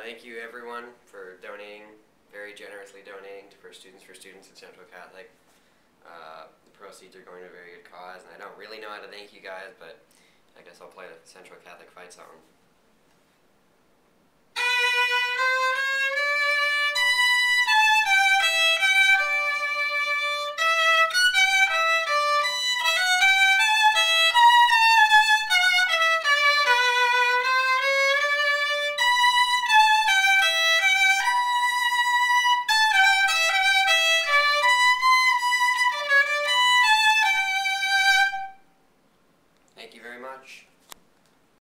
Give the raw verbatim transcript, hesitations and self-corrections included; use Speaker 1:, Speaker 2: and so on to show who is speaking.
Speaker 1: thank you everyone for donating, very generously donating to for Students for Students at Central Catholic. Uh, the proceeds are going to a very good cause, and I don't really know how to thank you guys, but I guess I'll play the Central Catholic fight song.